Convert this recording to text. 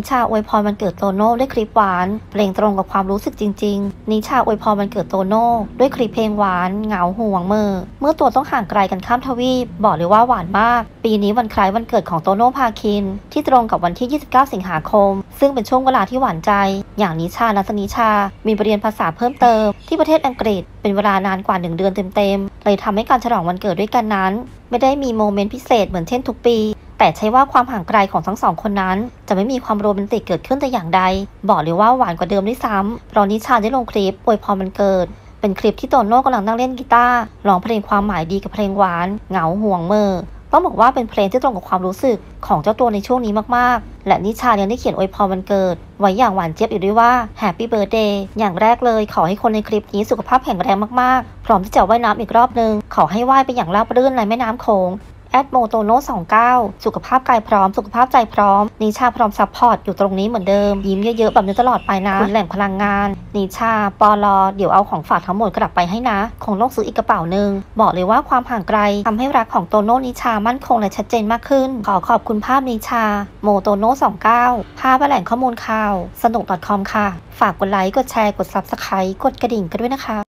นิชาอวยพรวันเกิดโตโน่ด้วยคลิปหวานเพลงตรงกับความรู้สึกจริงๆนิชาอวยพรวันเกิดโตโน่ด้วยคลิปเพลงหวานเหงาห่วงเมื่อตัวต้องห่างไกลกันข้ามทวีปบอกเลยว่าหวานมากปีนี้วันคล้ายวันเกิดของโตโน่พาคินที่ตรงกับวันที่ 29 สิงหาคมซึ่งเป็นช่วงเวลาที่หวานใจอย่างนิชานัสนิชามีไปเรียนภาษาเพิ่มเติมที่ประเทศอังกฤษเป็นเวลานานกว่า1 เดือนเต็มๆเลยทำให้การฉลองวันเกิดด้วยกันนั้นไม่ได้มีโมเมนต์พิเศษเหมือนเช่นทุกปีแต่ใช่ว่าความห่างไกลของทั้งสองคนนั้นจะไม่มีความโรแมนติกเกิดขึ้นแต่อย่างใดบอกเลยว่าหวานกว่าเดิมด้วยซ้ำเพราะนิชาได้ลงคลิปอวยพรวันเกิดเป็นคลิปที่โตโน่กำลังนั่งเล่นกีตาร์ร้องเพลงความหมายดีกับเพลงหวานเหงาห่วงต้องบอกว่าเป็นเพลงที่ตรงกับความรู้สึกของเจ้าตัวในช่วงนี้มากๆและนิชายังได้เขียนอวยพรวันเกิดไว้อย่างหวานเจี๊ยบอีกด้วยว่า Happy Birthday อย่างแรกเลยขอให้คนในคลิปนี้สุขภาพแข็งแรงมากๆพร้อมที่จะว่ายน้ำอีกรอบนึงขอให้ว่ายไปอย่างราบรื่นในแม่น้ำโขงโมโตโน่29สุขภาพกายพร้อมสุขภาพใจพร้อมนิชาพร้อมซัพพอร์ตอยู่ตรงนี้เหมือนเดิมยิ้มเยอะๆแบบนี้ตลอดไปนะคุณแหล่งพลังงานนิชาปลเดี๋ยวเอาของฝากทั้งหมดกลับไปให้นะคงต้องซื้ออีกกระเป๋านึงบอกเลยว่าความห่างไกลทำให้รักของโตโน่นิชามั่นคงและชัดเจนมากขึ้นขอขอบคุณภาพนิชาโมโตโน่29ภาพแหล่งข้อมูลข่าวสนุก .com ค่ะฝากกดไลค์กดแชร์กด Subscribe กดกระดิ่งกันด้วยนะคะ